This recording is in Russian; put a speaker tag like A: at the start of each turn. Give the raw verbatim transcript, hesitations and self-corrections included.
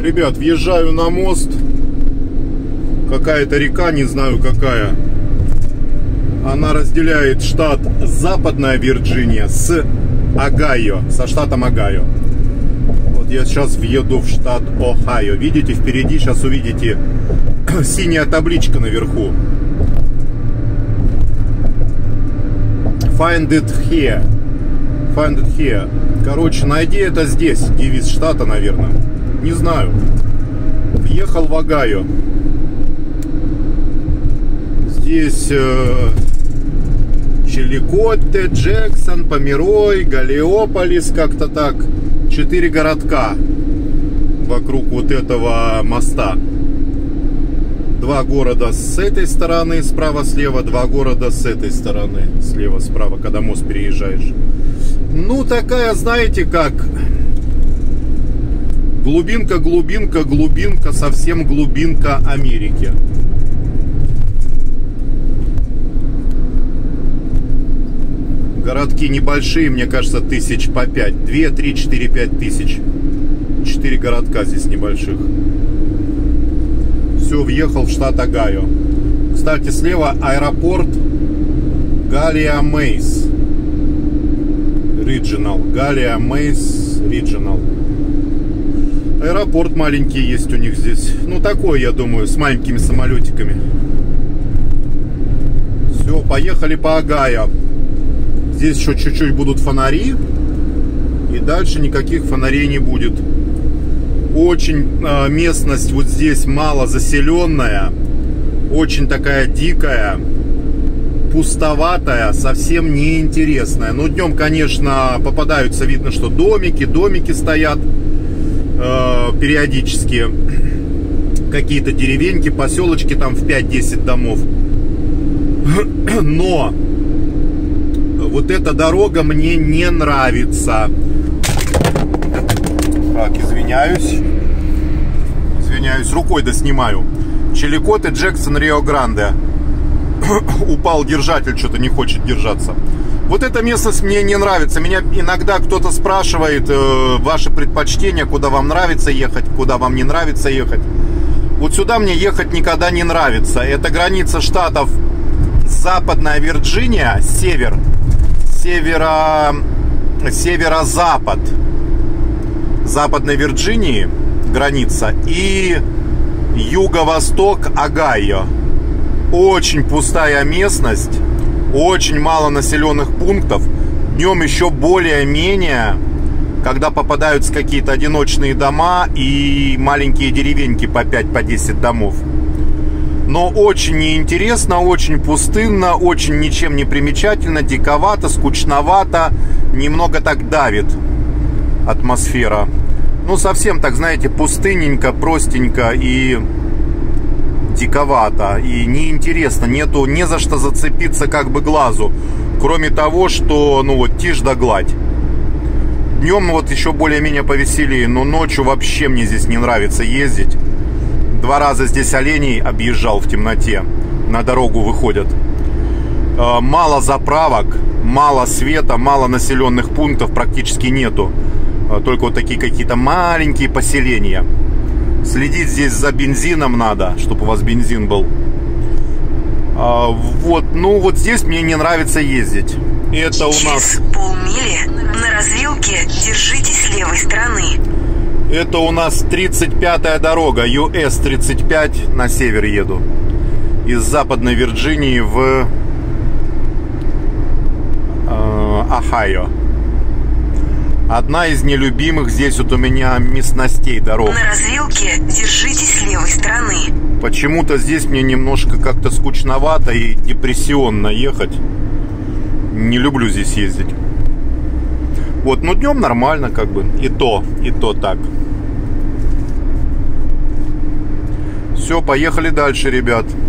A: Ребят, въезжаю на мост. Какая-то река, не знаю какая. Она разделяет штат Западная Вирджиния с Огайо, со штатом Огайо. Вот я сейчас въеду в штат Ohio. Видите, впереди сейчас увидите синяя табличка наверху. Find it here. Find it here. Короче, найди это здесь. Девиз штата, наверное. Не знаю. Въехал в Огайо. Здесь э, Чиликотте, Джексон, Померой, Галлиополис, как-то так. Четыре городка вокруг вот этого моста. Два города с этой стороны, справа-слева, два города с этой стороны, слева-справа, когда мост переезжаешь. Ну, такая, знаете, как глубинка, глубинка, глубинка, совсем глубинка Америки. Городки небольшие, мне кажется, тысяч по пять. Две, три, четыре, пять тысяч. Четыре городка здесь небольших. Все, въехал в штат Огайо. Кстати, слева аэропорт Галия Мейс Regional. Галия Мейс Regional. Аэропорт маленький есть у них здесь. Ну, такой, я думаю, с маленькими самолетиками. Все, поехали по Огайо. Здесь еще чуть-чуть будут фонари. И дальше никаких фонарей не будет. Очень э, местность вот здесь мало заселенная. Очень такая дикая. Пустоватая. Совсем неинтересная. Но днем, конечно, попадаются. Видно, что домики. Домики стоят э, периодически. Какие-то деревеньки, поселочки. Там в пять-десять домов. Но вот эта дорога мне не нравится. Так, извиняюсь. Извиняюсь, рукой доснимаю. Чиликотте, Джексон, Рио-Гранде. Упал держатель, что-то не хочет держаться. Вот эта местность мне не нравится. Меня иногда кто-то спрашивает э, ваши предпочтения, куда вам нравится ехать, куда вам не нравится ехать. Вот сюда мне ехать никогда не нравится. Это граница штатов Западная Вирджиния, север. Северо... Северо-запад Западной Вирджинии граница и юго-восток Огайо. Очень пустая местность, очень мало населенных пунктов. Днем еще более-менее, когда попадаются какие-то одиночные дома и маленькие деревеньки по пять-десять домов. Но очень неинтересно, очень пустынно, очень ничем не примечательно, диковато, скучновато, немного так давит атмосфера. Ну, совсем так, знаете, пустынненько, простенько и диковато, и неинтересно, нету не за что зацепиться как бы глазу, кроме того, что, ну, вот тишь да гладь. Днем вот еще более-менее повеселее, но ночью вообще мне здесь не нравится ездить. Два раза здесь оленей объезжал в темноте. На дорогу выходят. Мало заправок, мало света, мало населенных пунктов практически нету. Только вот такие какие-то маленькие поселения. Следить здесь за бензином надо, чтобы у вас бензин был. Вот, ну вот здесь мне не нравится ездить. Это у нас...
B: полмили на развилке держитесь левой стороны.
A: Это у нас тридцать пятая дорога, ю эс тридцать пять, на север еду. Из Западной Вирджинии в э, Ohio. Одна из нелюбимых здесь вот у меня местностей дорог.
B: На развилке держитесь левой стороны.
A: Почему-то здесь мне немножко как-то скучновато и депрессионно ехать. Не люблю здесь ездить. Вот, ну днем нормально как бы. И то, и то так. Все, поехали дальше, ребят.